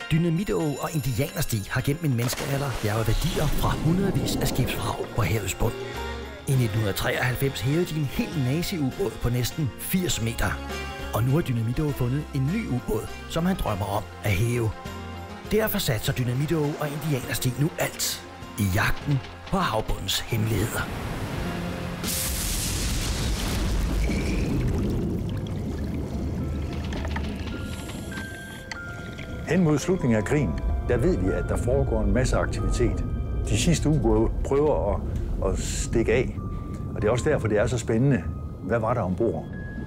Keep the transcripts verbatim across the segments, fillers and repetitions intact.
Dynamit-Åge og indianerstig har gennem en menneskealder bjerget værdier fra hundredvis af skibsvrag på havets bund. I nitten treoghalvfems hævede de en helt nazi-ubåd på næsten firs meter. Og nu har Dynamit-Åge fundet en ny ubåd, som han drømmer om at hæve. Derfor satser Dynamit-Åge og indianerstig nu alt i jagten på havbundens hemmeligheder. Hen mod slutningen af krigen, der ved vi, at der foregår en masse aktivitet. De sidste ubåde prøver at, at stikke af, og det er også derfor, det er så spændende. Hvad var der ombord?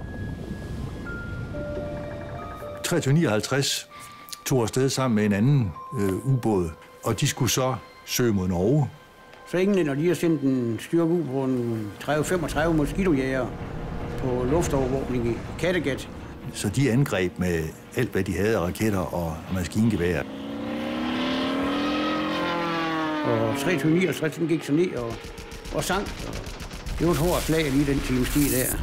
treogtyve nioghalvtreds tog afsted sammen med en anden øh, ubåd, og de skulle så søge mod Norge. Så englænder de har sendt en styrke ud på en tredive femogtredive moskitojæger på luftovervågning i Kattegat. Så de angreb med alt, hvad de havde af raketter og maskingeværer. Og treogtyve nioghalvtreds gik så ned og, og sank. Det var et hårdt slag lige den times tid der.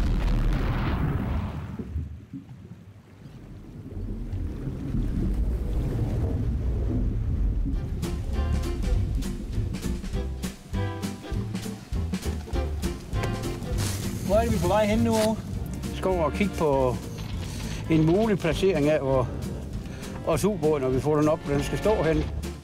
Hvor er vi på vej hen nu? Vi skal over og kigge på en mulig placering af hvor vores ubåd, når vi får den op, hvor den skal stå hen.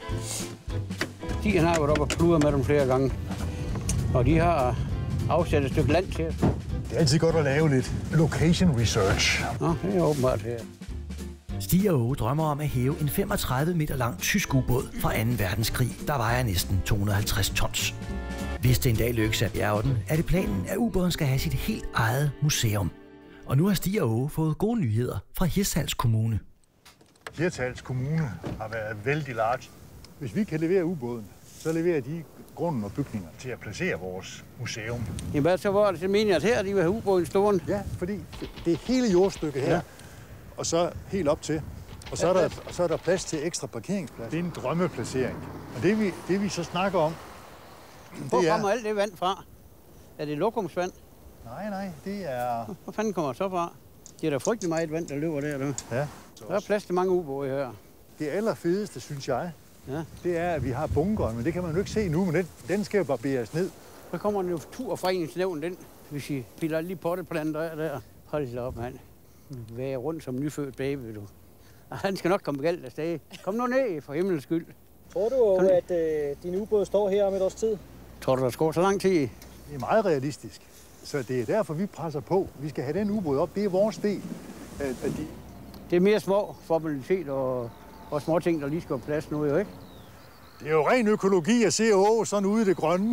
De har været op og pludret med dem flere gange, og de har afsat et stykke land til os. Det er altid godt at lave lidt location research. Nå, det er åbenbart her. Stig og Åge drømmer om at hæve en femogtredive meter lang tysk ubåd fra anden verdenskrig, der vejer næsten to hundrede og halvtreds tons. Hvis det en dag lykkes at bjerge den, er det planen, at ubåden skal have sit helt eget museum. Og nu har Stig og Åge fået gode nyheder fra Hirtshals Kommune. Hirtshals Kommune har været vældig large. Hvis vi kan levere ubåden, så leverer de grunden og bygninger til at placere vores museum. Jamen hvad så var det, så mener at her de vil have ubåden stående? Ja, fordi det er hele jordstykket her, ja. Og så helt op til. Og så, er der, og så er der plads til ekstra parkeringsplads. Det er en drømmeplacering. Og det vi, det vi så snakker om, hvor kommer alt det vand fra? Er det lokumsvand? Nej, nej, det er... Hvor fanden kommer det så fra? Det er da frygtelig meget vand, der løber der. Du. Ja. Der er plads til mange ubåde her. Det allerfedeste, synes jeg, ja. det er, at vi har bunkeren, men det kan man jo ikke se nu, men den, den skal jo barberes ned. Så kommer den jo turforeningsnævn, den, hvis I piller lige på det på den der. der. Hold det op, mand. Være rundt som nyfødt baby, du. Og han skal nok komme galt afsted. Kom nu ned, for himlens skyld. Tror du jo, at øh, din ubåd står her om et års tid? Tror du, der skal gå så lang tid? Det er meget realistisk. Så det er derfor, vi presser på. Vi skal have den ubåd op. Det er vores del af, af de... Det er mere små formalitet og, og små ting, der lige skal på plads nu, jo ikke? Det er jo ren økologi at se Åge sådan ude i det grønne.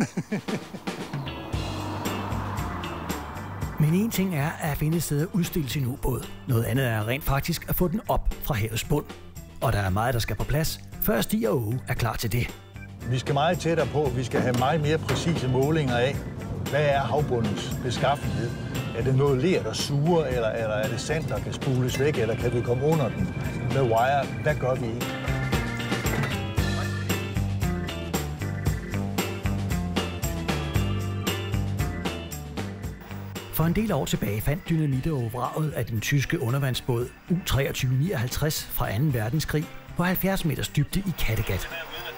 Men en ting er at finde et sted at udstille sin ubåd. Noget andet er rent faktisk at få den op fra havets bund. Og der er meget, der skal på plads, før Stig og Åge er klar til det. Vi skal meget tættere på. Vi skal have meget mere præcise målinger af, hvad er havbundens beskaffenhed. Er det noget ler, der suger, eller, eller er det sand, der kan spules væk, eller kan vi komme under den? Med wire, hvad gør vi ikke? For en del år tilbage fandt Dynamit-Åge vraget af den tyske undervandsbåd U treogtyve nioghalvtreds fra anden verdenskrig på halvfjerds meters dybde i Kattegat.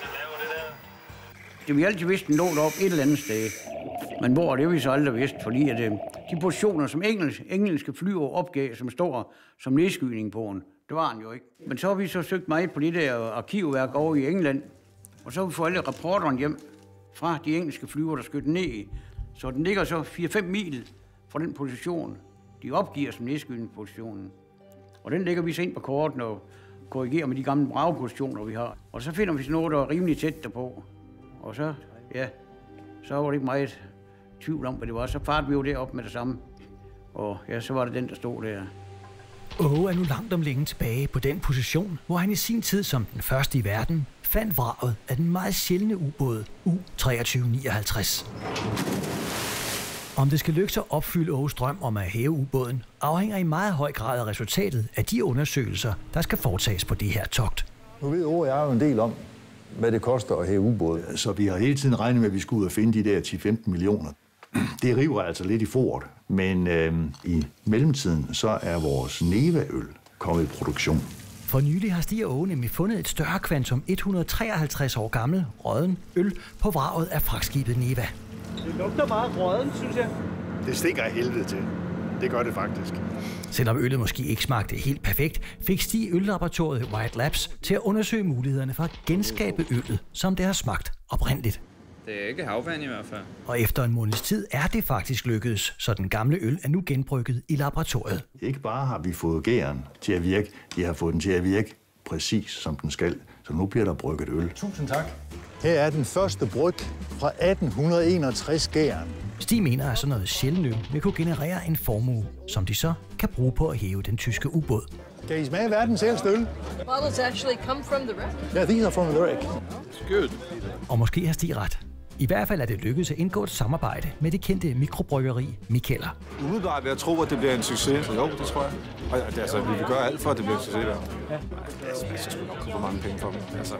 Det vi altid vidste, den lå deroppe et eller andet sted. Men hvor, det har vi så aldrig vidst, fordi at, de positioner, som engelsk, engelske flyver opgav, som står som nedskydning på den, det var den jo ikke. Men så har vi så søgt meget på det der arkivværk over i England, og så har vi fået alle rapporterne hjem fra de engelske flyver, der skød den ned i. Så den ligger så fire fem mil fra den position, de opgiver som nedskydningspositionen. Og den lægger vi så ind på korten og korrigerer med de gamle bragepositioner, vi har. Og så finder vi sådan noget, der er rimelig tæt derpå. Og så, ja, så var det ikke meget tvivl om, hvad det var. Så fartede vi jo derop med det samme. Og ja, så var det den, der stod der. Åge er nu langt om længe tilbage på den position, hvor han i sin tid som den første i verden fandt vraget af den meget sjældne ubåd U treogtyve nioghalvtreds. Om det skal lykkes at opfylde Åges drøm om at hæve ubåden, afhænger i meget høj grad af resultatet af de undersøgelser, der skal foretages på det her togt. Nu ved Åge jeg jo en del om, hvad det koster at hæve ubåde. Så vi har hele tiden regnet med, at vi skulle ud og finde de der ti til femten millioner. Det river altså lidt i foret, men øh, i mellemtiden så er vores Neva-øl kommet i produktion. For nylig har Stig og Åge nemlig fundet et større kvantum et hundrede treoghalvtreds år gammel rådden øl på vraget af fragtskibet Neva. Det lugter meget rådden, synes jeg. Det stikker af helvede til. Det gør det faktisk. Selvom øllet måske ikke smagte helt perfekt, fik Stig øllaboratoriet White Labs til at undersøge mulighederne for at genskabe øllet, som det har smagt oprindeligt. Det er ikke havvand i hvert fald. Og efter en måneds tid er det faktisk lykkedes, så den gamle øl er nu genbrygget i laboratoriet. Ikke bare har vi fået gæren til at virke, de har fået den til at virke præcis som den skal. Så nu bliver der brygget øl. Tusind tak. Her er den første bryg fra atten enogtres gæren. Stig mener, at sådan noget sjældent øl vil kunne generere en formue, som de så kan bruge på at hæve den tyske ubåd. Kan I smage verdens ældste øl? Bottles actually come from the wreck. Yeah, these are from the wreck. Good. Og måske har Stig ret. I hvert fald er det lykkedes at indgå et samarbejde med det kendte mikrobryggeri Mikkeller. Umiddelbart vil jeg tro, at det bliver en succes. Så jo, det tror jeg. Og altså, vi vil gøre alt for, at det bliver en succes. Ja. Altså, jeg synes, vi nok kunne få mange penge for dem. Altså.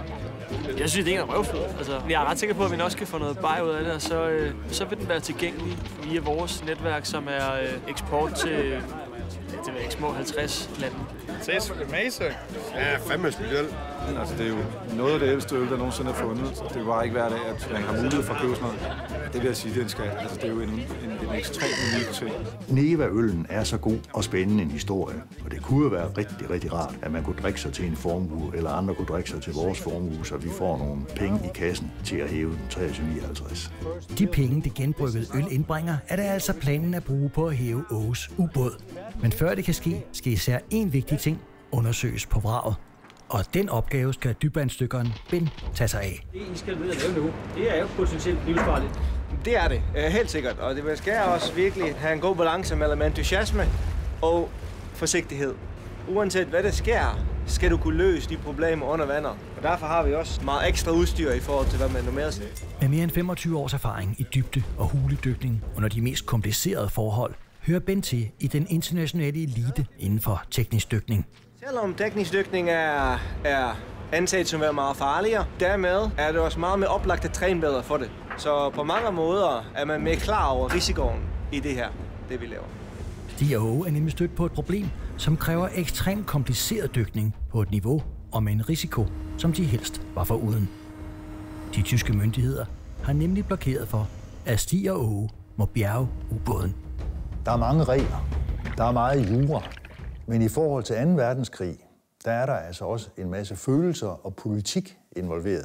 Jeg synes, det er en røvflod. Altså, jeg er ret sikker på, at vi nok skal få noget buy ud af det, og så, øh, så vil den være tilgængelig via vores netværk, som er øh, eksport til, ja, til ikke små halvtreds lande. Ses, amazing. Ja, fandme specielt. Altså, det er jo noget af det ældste øl, der nogensinde er fundet. Det er jo bare ikke hver dag, at man har mulighed for at købe sådan noget. Det vil jeg sige, det er en skat. Altså, det er jo en, en, en ekstremt unik ting. Neva-øllen er så god og spændende en historie, og det kunne jo være rigtig, rigtig rart, at man kunne drikke sig til en formue, eller andre kunne drikke sig til vores formue, så vi får nogle penge i kassen til at hæve den treogtyve nioghalvtreds. De penge, det genbryggede øl indbringer, er det altså planen at bruge på at hæve Åges ubåd. Men før det kan ske, skal især én vigtig ting undersøges på vraget. Og den opgave skal dybvandsdykkeren Ben tage sig af. Det, I skal ved at lave nu, det er jo potentielt livsfarligt. Det er det, helt sikkert. Og det skal også virkelig have en god balance mellem entusiasme og forsigtighed. Uanset hvad der sker, skal du kunne løse de problemer under vandet. Og derfor har vi også meget ekstra udstyr i forhold til, hvad man normalt ser. Med mere end femogtyve års erfaring i dybde- og huledykning under de mest komplicerede forhold, hører Ben til i den internationale elite inden for teknisk dykning. Selvom teknisk dykning er, er anset som at være meget farligere, dermed er det også meget mere oplagt at træne bedre for det. Så på mange måder er man mere klar over risikoen i det her, det vi laver. Stig og Åge er nemlig stødt på et problem, som kræver ekstremt kompliceret dykning på et niveau og med en risiko, som de helst var foruden. De tyske myndigheder har nemlig blokeret for, at Stig og Åge må bjerge ubåden. Der er mange regler. Der er meget jura. Men i forhold til anden verdenskrig, der er der altså også en masse følelser og politik involveret.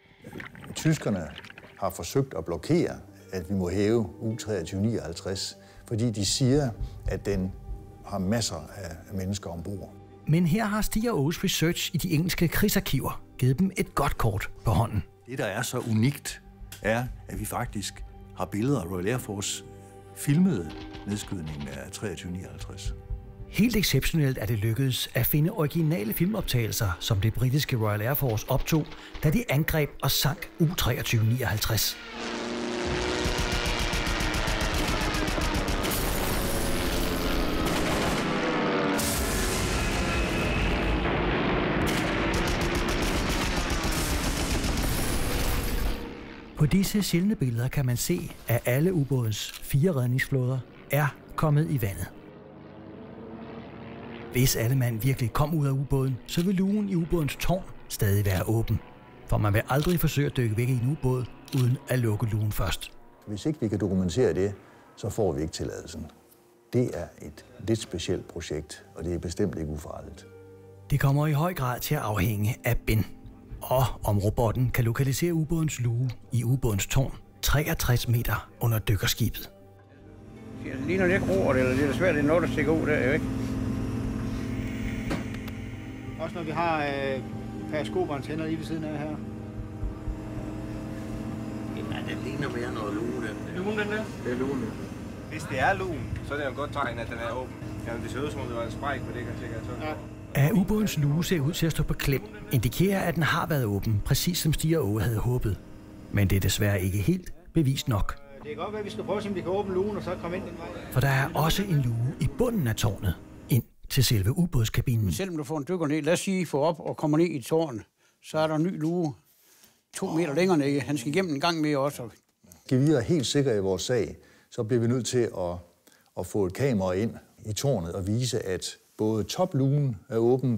Tyskerne har forsøgt at blokere, at vi må hæve U treogtyve nioghalvtreds, fordi de siger, at den har masser af mennesker ombord. Men her har Stig og Åges research i de engelske krigsarkiver givet dem et godt kort på hånden. Det, der er så unikt, er, at vi faktisk har billeder af Royal Air Force filmede nedskydningen af treogtyve nioghalvtreds. Helt exceptionelt er det lykkedes at finde originale filmoptagelser, som det britiske Royal Air Force optog, da de angreb og sank U treogtyve nioghalvtreds. På disse sjældne billeder kan man se, at alle ubådens fire redningsflåder er kommet i vandet. Hvis alle mand virkelig kom ud af ubåden, så vil lugen i ubådens tårn stadig være åben. For man vil aldrig forsøge at dykke væk i en ubåd, uden at lukke lugen først. Hvis ikke vi kan dokumentere det, så får vi ikke tilladelsen. Det er et lidt specielt projekt, og det er bestemt ikke ufarligt. Det kommer i høj grad til at afhænge af Ben. Og om robotten kan lokalisere ubådens luge i ubådens tårn treogtres meter under dykkerskibet. Lige når det ikke roer det, eller det er svært, det er noget, der stikker ud der, jo ikke? Også når vi har øh, periskoperne tænder lige ved siden af her. Ja, det ligner mere noget lue, den. Lugen, den der? Det er luen. Hvis det er luen, så er det jo et godt tegn, at den er åben. Jamen, det ser ud som om det var en spræk, men det kan sikkert så. Ja. At ubådens luge ser ud til at stå på klem, indikerer, at den har været åben, præcis som Stig og Åge havde håbet. Men det er desværre ikke helt bevist nok. Det kan godt være, at vi skal prøve, om vi kan åbne lugen og så komme ind den vej. For der er også en luge i bunden af tårnet, ind til selve ubådskabinen. Selvom du får en dykker ned, lad os sige, får op og kommer ned i tårnet, så er der en ny luge to meter længere nede. Han skal igennem en gang mere også. Skal vi være helt sikre i vores sag, så bliver vi nødt til at, at få et kamera ind i tårnet og vise, at både toplugen er åben,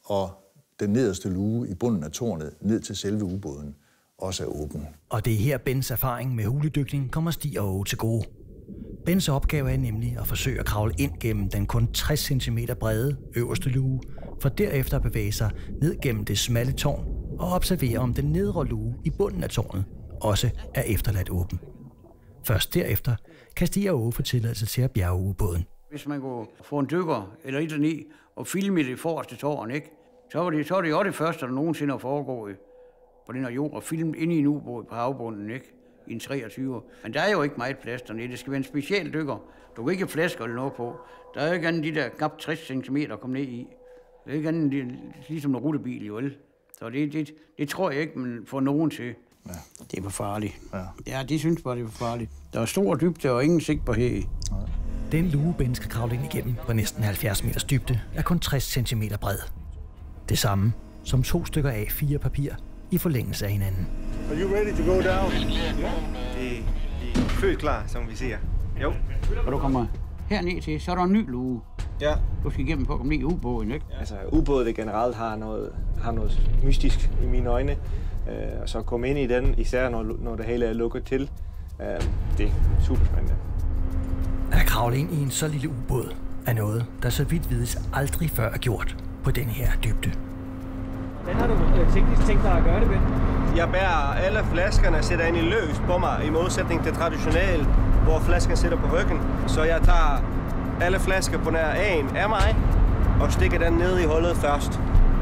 og den nederste luge i bunden af tårnet ned til selve ubåden også er åben. Og det er her Bens erfaring med huledykning kommer Stig og Åge til gode. Bens opgave er nemlig at forsøge at kravle ind gennem den kun tres centimeter brede øverste luge, for derefter at bevæge sig ned gennem det smalle tårn og observere, om den nedre luge i bunden af tårnet også er efterladt åben. Først derefter kan Stig og Åge få tilladelse til at bjerge ubåden. Hvis man kunne få en dykker eller et eller andet og filme det forreste tårn, ikke? Så var det, så var det jo det første, der nogensinde har foregået på den her jord, og filmet inde i en ubåd på havbunden, ikke? I en treogtyve. Men der er jo ikke meget plads dernede. Det skal være en speciel dykker. Du kan ikke flaske eller noget på. Der er jo ikke andet de der knap tres centimeter at komme ned i. Det er ikke andet det er ligesom en rutebil, jo vel? Så det, det, det tror jeg ikke, man får nogen til. Ja. Det er for farligt. Ja. ja, de synes bare, det er for farligt. Der er stor dybde og ingen sigtbarhed i. Ja. Den luge, Ben skal kravle ind igennem på næsten halvfjerds meters dybde, er kun tres centimeter bred. Det samme som to stykker A fire papir i forlængelse af hinanden. Are you ready to go down? Ja. Det er født klar, som vi siger. Jo. Og du kommer herned til, så er der en ny luge. Ja. Du skal igennem på at komme ned i ubåden, ikke? Altså, ubåde generelt har noget, har noget mystisk i mine øjne. Uh, og så komme ind i den, især når, når det hele er lukket til, uh, det er super spændende. At kravle ind i en så lille ubåd er noget, der så vidt vides aldrig før er gjort på den her dybde. Hvordan har du teknisk tænkt dig at gøre det, Ben? Jeg bærer alle flaskerne, sætter ind i løs på mig, i modsætning til traditionelt, hvor flasken sidder på ryggen. Så jeg tager alle flasker på nær en af mig, og stikker den ned i hullet først.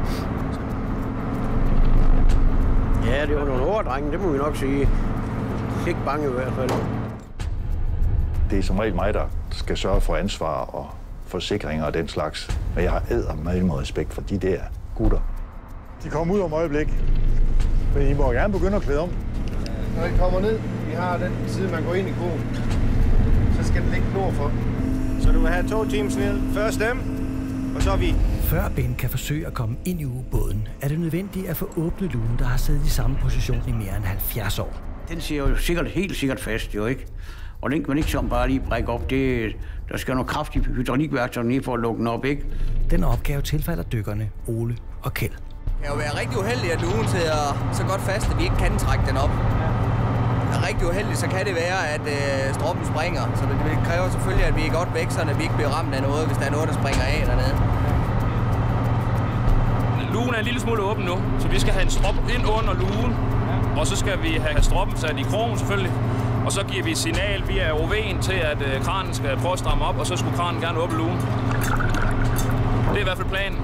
Ja, det var nogle hårde drenge, det må vi nok sige. Ikke bange i hvert fald. Det er som regel mig, der skal sørge for ansvar og forsikringer og den slags. Og jeg har eddermame respekt for de der gutter. De kommer ud om øjeblik, men I må gerne begynde at klæde om. Når I kommer ned, vi har den side, man går ind i krogen, så skal den ligge nordfor. Så du vil have to teams ned. Først dem, og så vi. Før Ben kan forsøge at komme ind i ubåden, er det nødvendigt at få åbnet lugen, der har siddet i samme position i mere end halvfjerds år. Den siger jo sikkert helt sikkert fast, jo ikke? Og den kan man ikke som bare lige brække op. Det, der skal noget kraftig hydraulikværktøj ned for at lukke den op, ikke? Den opgave tilfalder dykkerne Ole og Kjeld. Det kan jo være rigtig uheldigt, at lugen sidder så godt fast, at vi ikke kan trække den op. Er rigtig uheldigt, så kan det være, at øh, stroppen springer. Så det, det kræver selvfølgelig, at vi er godt væk, så vi ikke bliver ramt af noget, hvis der er noget, der springer af dernede. Lugen er en lille smule åben nu, så vi skal have en strop ind under lugen. Og så skal vi have stroppen sat i krogen selvfølgelig. Og så giver vi et signal via O V'en til, at øh, kranen skal prøve at stramme op, og så skulle kranen gerne åbne lugen. Det er i hvert fald planen.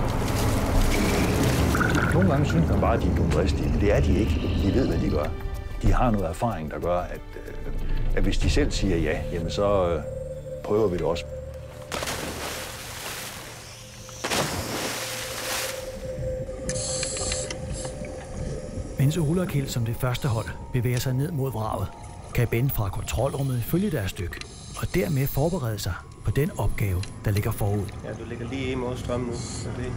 Nogle gange synes man bare, at de er dumdristige, men det er de ikke. De ved, hvad de gør. De har noget erfaring, der gør, at, øh, at hvis de selv siger ja, jamen så øh, prøver vi det også. Mens Ole og Kjeld som det første hold bevæger sig ned mod vraget, kan Ben fra kontrolrummet følge deres stykke og dermed forberede sig på den opgave, der ligger forud. Ja, du ligger lige imod strømmen nu. Det...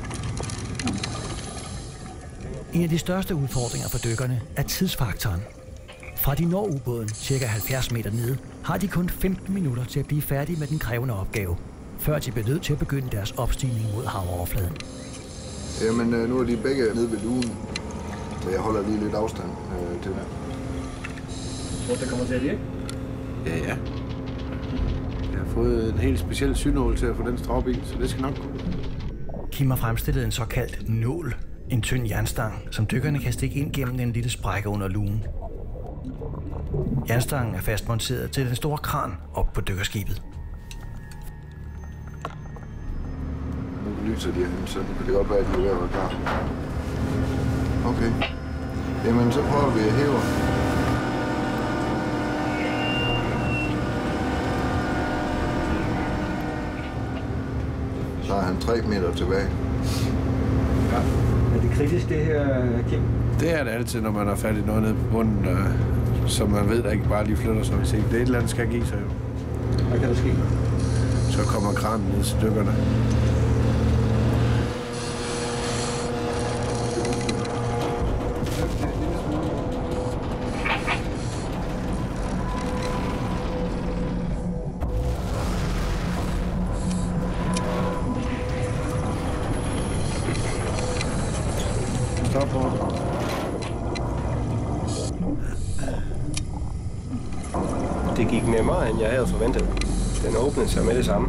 En af de største udfordringer for dykkerne er tidsfaktoren. Fra de når ubåden ca. halvfjerds meter nede, har de kun femten minutter til at blive færdige med den krævende opgave, før de bliver nødt til at begynde deres opstigning mod havoverfladen. Jamen, nu er de begge nede ved lugen, så jeg holder lige lidt afstand øh, til det. Hvor det kommer til at virke? Ja, ja. Jeg har fået en helt speciel synål til at få den strop i, så det skal nok gå. Kim har fremstillet en såkaldt nål, en tynd jernstang, som dykkerne kan stikke ind gennem en lille sprække under lugen. Jernstangen er fastmonteret til den store kran op på dykkerskibet. Nu lyser de hen, så kan det godt være, at de er ved at være klar. Okay. Jamen, så prøver vi at hæve. Så er han tre meter tilbage. Ja. Er det kritisk, det her, Kim? Det er det altid, når man har fat i noget nede på bunden, der, så man ved, at ikke bare lige flytter sig. Hvis ikke det er et eller andet, skal give sig jo. Hvad kan der ske? Så kommer kranen ned til dykkerne. Stop på. Det gik nemmere, end jeg havde forventet. Den åbnede sig med det samme.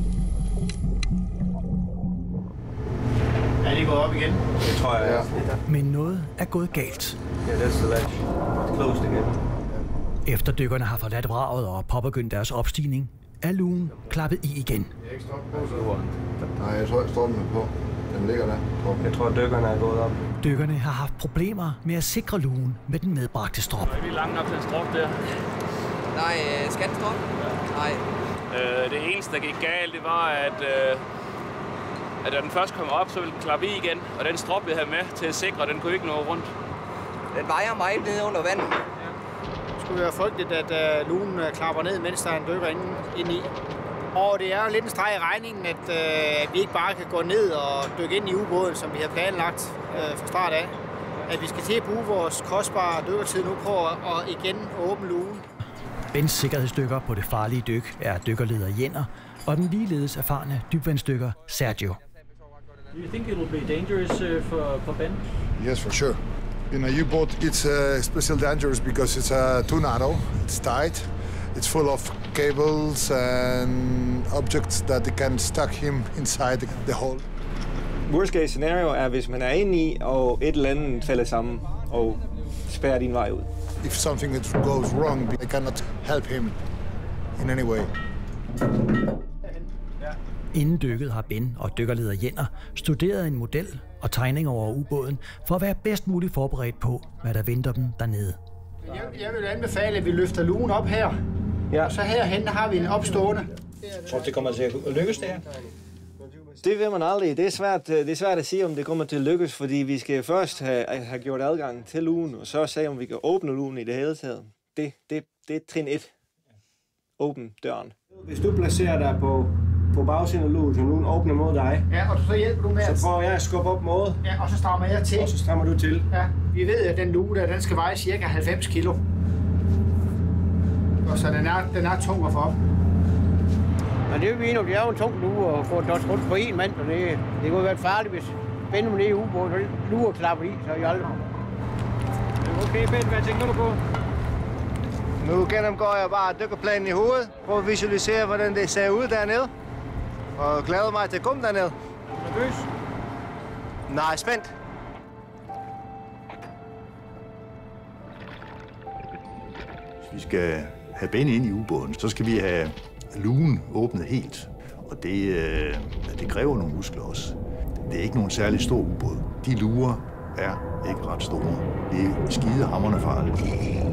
Er de gået op igen? Det tror jeg, ja. Men noget er gået galt. Ja, det er så ledge. It's closed again. Efter dykkerne har forladt vraget og påbegyndt deres opstigning, er lugen klappet i igen. Nej, jeg tror, jeg står den på. Den ligger der. Jeg tror, at dykkerne er gået op. Dykkerne har haft problemer med at sikre lugen med den medbragte strop. Er vi langt nok til en strop der? Nej, skal den strop? Nej. Øh, det eneste, der gik galt, det var, at, øh, at da den først kom op, så ville den klappe i igen. Og den strop, vi havde med til at sikre, den kunne ikke nå rundt. Den vejer meget nede under vandet. Det skulle være frygteligt, at uh, lugen uh, klapper ned, mens der er en dykker inde, inde i. Og det er jo lidt en streg i regningen, at, uh, at vi ikke bare kan gå ned og dykke ind i ubåden, som vi har planlagt uh, fra start af. At vi skal til at bruge vores kostbare dykkertid nu på at og igen åbne lugen. Bens sikkerhedsdykker på det farlige dyk er dykkerleder Jenner og den ligeledes erfarne dybvandsdykker Sergio. Do you think it will be dangerous uh, for, for Ben? Yes, for sure. In a U-boat, it's uh, especially dangerous because it's uh, too narrow, it's tight, it's full of cables and objects that can stuck him inside the hole. Worst case scenario er, hvis man er inde i, og et eller andet falder sammen og spærrer din vej ud. If something goes wrong, I cannot help him in any way. Inden dykket har Ben og dykkerleder Jenner studeret en model og tegning over ubåden for at være bedst muligt forberedt på, hvad der venter dem dernede. Jeg, jeg vil anbefale, at vi løfter lugen op her. Ja. Og så herhen har vi en opstående. Tror du, det kommer til at lykkes det her? Det ved man aldrig. Det er svært, det er svært at sige, om det kommer til at lykkes, fordi vi skal først have, have gjort adgang til lugen, og så se, om vi kan åbne lugen i det hele taget. Det, det, det er trin et. Åbn døren. Hvis du placerer dig på, på bagsiden af lugen, så lugen åbner mod dig, ja, og så hjælper du med at... Så prøver jeg at skubbe op mod. Ja, og så strammer jeg til. Og så strammer du til. Ja, vi ved, at den luge der, den skal veje cirka halvfems kilo. Og så den er, den er tung at få op. Men det er jo enige, det er jo en tung lue og få den også rundt på en mand, og det, det kunne være farligt, hvis Ben med det i ubåden, og luer klapper i, så er I aldrig. Okay, Ben, hvad tænker du på? Nu gennemgår jeg bare dykkerplanen i hovedet, prøv at visualisere, hvordan det ser ud dernede, og glæder mig til at komme dernede. Nervøs? Nej, spændt. Hvis vi skal have Ben ind i ubåden, så skal vi have lugen åbnet helt. Og det, øh, det kræver nogle muskler også. Det er ikke nogen særlig stor ubåd. De luger er ikke ret store. Det er skidehamrende farligt.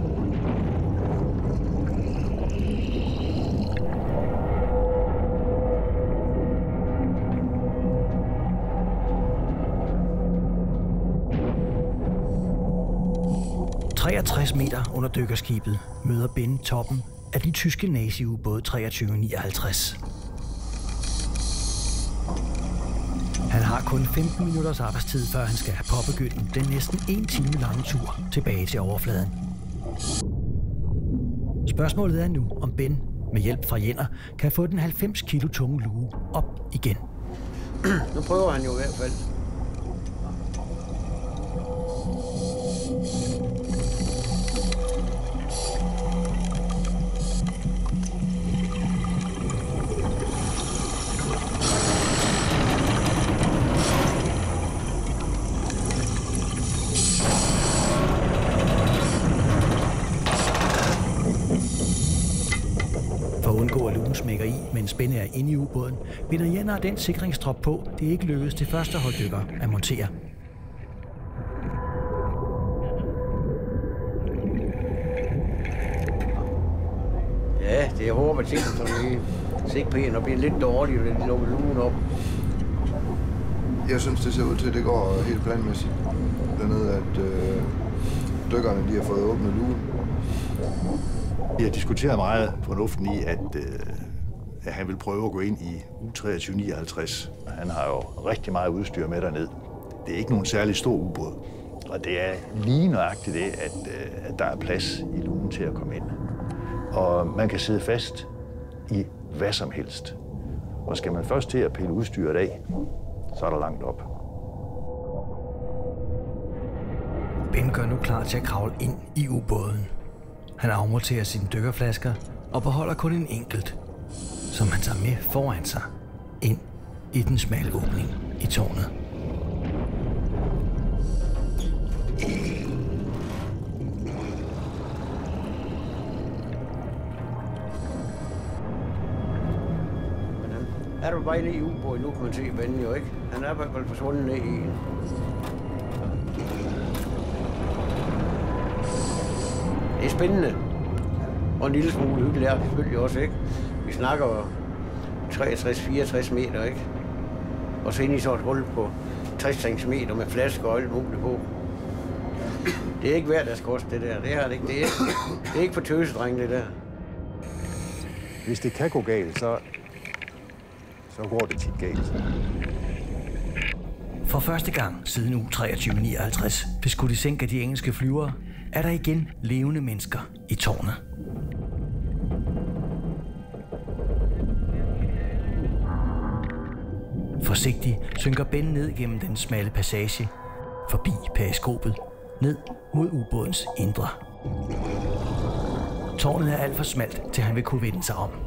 treogtres meter under dykkerskibet møder Ben toppen af den tyske nazi-ubåd treogtyve nioghalvtreds. Han har kun femten minutters arbejdstid, før han skal påbegynde den næsten en time lange tur tilbage til overfladen. Spørgsmålet er nu, om Ben med hjælp fra Jenner kan få den halvfems kilo tunge luge op igen. Nu prøver han jo i hvert fald. For at undgå at lugen smækker i, mens Ben er inde i ubåden, binder Jenner den sikringstrop på, det ikke lykkedes til første holddykker at montere. Ja, det er hårdt med tingene, så vi sigter på en og bliver lidt dårligt, og det lukker lugen op. Jeg synes, det ser ud til, at det går helt planmæssigt dernede, at øh, dykkerne de har fået åbnet lugen. Vi har diskuteret meget fornuften i, at, øh, at han vil prøve at gå ind i U treogtyve nioghalvtreds. Han har jo rigtig meget udstyr med derned. Det er ikke nogen særlig stor ubåd. Og det er lige nøjagtigt det, at, øh, at der er plads i lugen til at komme ind. Og man kan sidde fast i hvad som helst. Og skal man først til at pille udstyret af, så er der langt op. Ben gør nu klar til at kravle ind i ubåden. Han afmonterer sine dykkerflasker og beholder kun en enkelt, som han tager med foran sig ind i den smalle åbning i tårnet. Er du bare ned i ubåden, nu kan man se vennen jo ikke. Han er bare forsvundet ned i en. Det er spændende. Og en lille smule hyggeligt er selvfølgelig også, ikke? Vi snakker jo treogtres til fireogtres meter, ikke? Og så ind i så et hul på tres centimeter med flasker og alt muligt på. Det er ikke hverdagskost, det der. Det er det ikke. Det er, det er ikke for tøsedreng, det der. Hvis det kan gå galt, så, så går det tit galt. For første gang siden uge treogtyve nioghalvtreds blev skudt i sænk af de engelske flyvere, er der igen levende mennesker i tårnet. Forsigtigt synker Ben ned gennem den smalle passage, forbi periskopet, ned mod ubådens indre. Tårnet er alt for smalt, til han vil kunne vende sig om.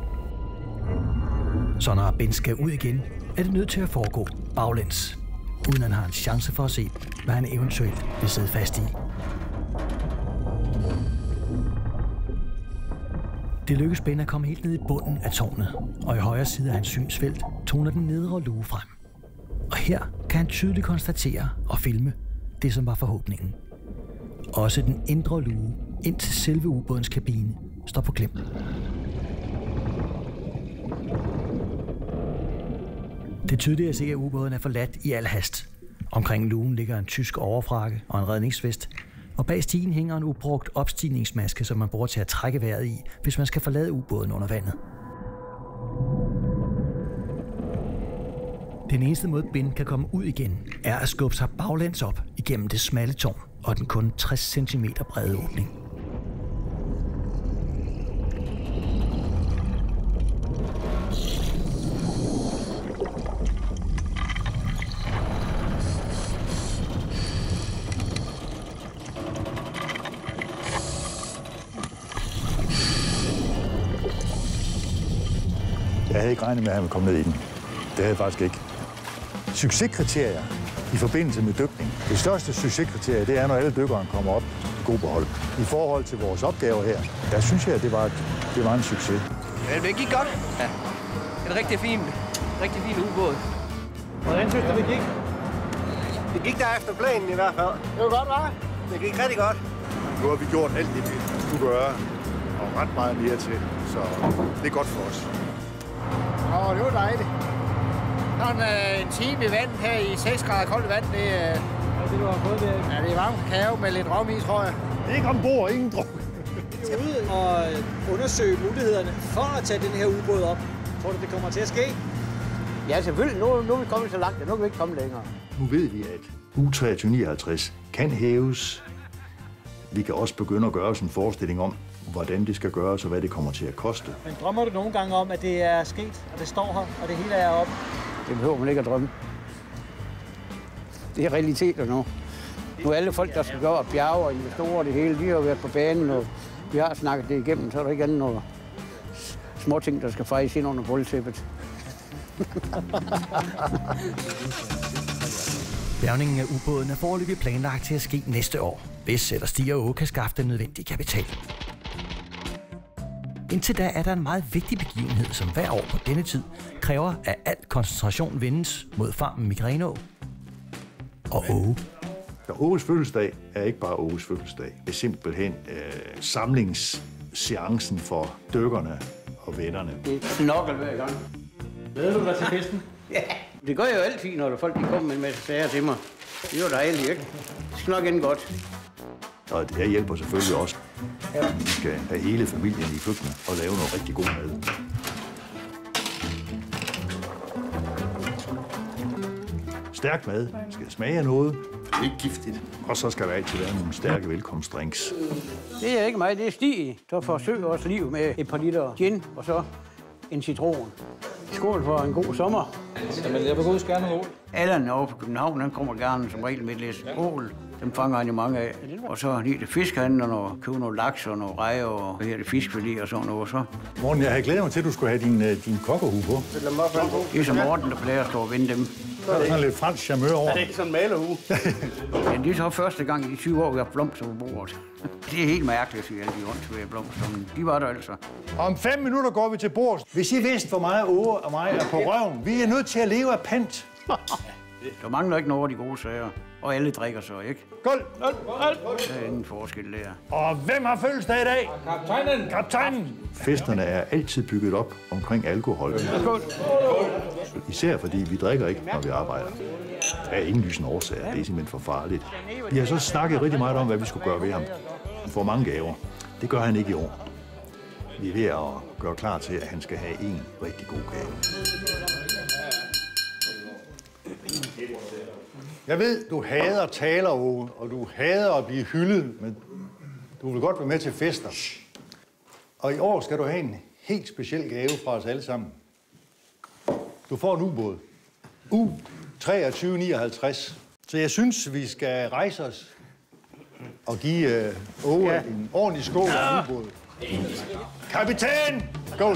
Så når Ben skal ud igen, er det nødt til at foregå baglæns, uden han har en chance for at se, hvad han eventuelt vil sidde fast i. Det lykkes Ben at komme helt ned i bunden af tårnet, og i højre side af hans synsfelt toner den nedre luge frem. Og her kan han tydeligt konstatere og filme det, som var forhåbningen. Også den indre luge ind til selve ubådens kabine står på klem. Det er tydeligt at se, at ubåden er forladt i al hast. Omkring lugen ligger en tysk overfrakke og en redningsvest, og bag stigen hænger en ubrugt opstigningsmaske, som man bruger til at trække vejret i, hvis man skal forlade ubåden under vandet. Den eneste måde, Ben kan komme ud igen, er at skubbe sig baglæns op igennem det smalle tårn og den kun tres centimeter brede åbning. Jeg havde ikke regnet med, at han ville komme ned i den. Det havde jeg faktisk ikke. Succeskriterier i forbindelse med dykning. Det største succeskriterie, det er, når alle dykkerne kommer op i god behold. I forhold til vores opgaver her, der synes jeg, at det var, et, det var en succes. Ja, det gik godt. Ja. En rigtig fin, rigtig fin ubåd. Hvordan synes du, det gik? Det gik der efter planen i hvert fald. Det var godt, hva'? Det gik rigtig godt. Nu har vi gjort alt det, vi kunne gøre, og ret meget mere til, så det er godt for os. Åh, det var dejligt. Sådan øh, en time i vand her i seks grader koldt vand, det, øh, Ja, det du har fået det. ja, det er varm kakao med lidt rom i, tror jeg. Ikke ombord, ingen druk. Vi skal ud og undersøge mulighederne for at tage den her ubåd op. Tror du, det kommer til at ske? Ja, selvfølgelig. Nu, nu er vi kommet så langt, at nu kan vi ikke komme længere. Nu ved vi, at uge treogtyve nioghalvtreds kan hæves. Vi kan også begynde at gøre os en forestilling om, hvordan det skal gøres og hvad det kommer til at koste. Men drømmer du nogle gange om, at det er sket, og det står her, og det hele er oppe? Det behøver man ikke at drømme. Det er realiteter nu. Nu er alle folk, der skal gøre bjerge og investorer og det hele, de har jo været på banen, og vi har snakket det igennem, så er der ikke andet noget små ting, der skal fejres ind under gulvtæppet. Bjergningen af ubåden er foreløbig planlagt til at ske næste år, hvis eller Stig og Åge kan skaffe den nødvendige kapital. Indtil da er der en meget vigtig begivenhed, som hver år på denne tid kræver, at al koncentration vendes mod farmen Migrenå og Åge. Så Åges fødselsdag er ikke bare Åges fødselsdag. Det er simpelthen øh, samlingsseancen for dykkerne og vennerne. Det er knokkel hver gang. Glæder du dig til festen? Ja, det gør jeg jo altid, når der folk de kommer med en masse sager til mig. Det er jo dejligt, ikke? Det skal nok ende godt. Og jeg hjælper selvfølgelig også. Vi skal have hele familien i køkkenet og lave noget rigtig god mad. Stærk mad skal smage af noget. Det er ikke giftigt. Og så skal der altid være nogle stærke velkomstdrinks. Det er ikke mig, det er Stig, der forsøger os liv med et par liter gin og så en citron. Skål for en god sommer. Jamen, jeg vil godt gerne noget ål. Allan over på København, han kommer gerne som regel med et læs ål. Dem fanger han jo mange af. Og så lige det fiskehandlerne og købe noget laks og noget rejer og hvad her det fiskfilet og sådan noget. Så. Morten, jeg havde glædet mig til, at du skulle have din, din kokkerhue på. Det er som Morten, der plejer at stå og vinde dem. Så er der sådan lidt fransk charmeur over. Er det ikke sådan en malerhue? Men det er så første gang i de tyve år, vi har blomster på bordet. Det er helt mærkeligt, at sige alle de åndsvære blomster, men de var der altså. Om fem minutter går vi til bords. Hvis I vidste, hvor meget Åge og mig er på røven, vi er nødt til at leve af pant. Der mangler ikke noget af de gode sager, og alle drikker så, ikke? Skål! Der er ingen forskel der. Og hvem har fødselsdag i dag? Kaptajnen! Kaptajnen! Festerne er altid bygget op omkring alkohol. Skål! Især fordi vi drikker ikke, når vi arbejder. Der er ingen lysende årsager. Det er simpelthen for farligt. Vi har så snakket rigtig meget om, hvad vi skulle gøre ved ham. Han får mange gaver. Det gør han ikke i år. Vi er ved at gøre klar til, at han skal have en rigtig god gave. Jeg ved, du hader taler, Åge, og du hader at blive hyldet, men du vil godt være med til fester. Og i år skal du have en helt speciel gave fra os alle sammen. Du får en ubåd. U treogtyve nioghalvtreds. Så jeg synes, vi skal rejse os og give uh, Åge ja. en ordentlig skål af en ubåd. Kapitan! Skål!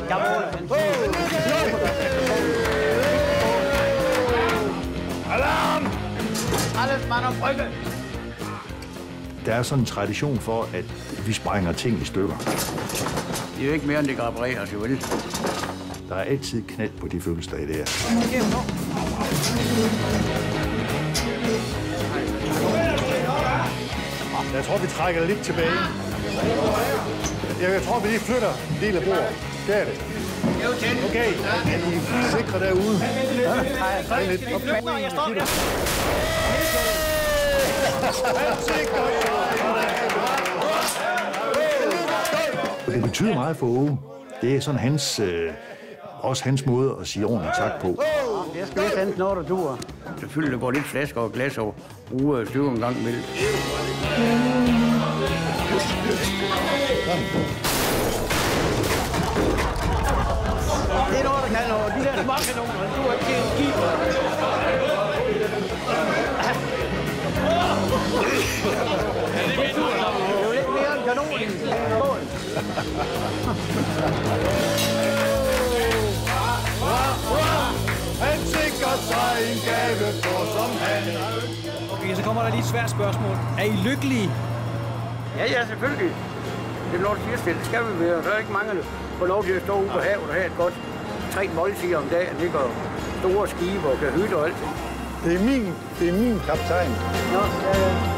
Alarm! Alles Mann auf Brücke! Der er sådan en tradition for, at vi sprænger ting i stykker. Det er jo ikke mere, end det kan repareres, jo vel. Der er altid knald på de fødselsdage der. Jeg tror, vi trækker lidt tilbage. Jeg tror, vi lige flytter en del af bordet. Skal det? Okay, er I sikre derude? Ja, træk lidt. Jeg står der. Det betyder meget for Åge. Det er sådan hans, øh, også hans måde at sige ordentligt tak på. Jeg skal ikke andet, når der duer. Selvfølgelig der går lidt flasker og glas og bruger stykker en gang imellem. Det er noget, der kan noget. De der småkanoner, du er ikke til en skib. Det er jo lidt mere end kanonen. Skål. Han sikrer sig en gave for som han. Okay, så kommer der lige et svært spørgsmål. Er I lykkelige? Ja, ja, selvfølgelig. Det er lov til at stille. Det skal vi være. Der er ikke mange, der får lov til at stå ude på havet og have et godt tre måltider om dagen. Det går store skibe og kan hytte og alt. Det er min, det er min kaptajn. Nå, ja, ja.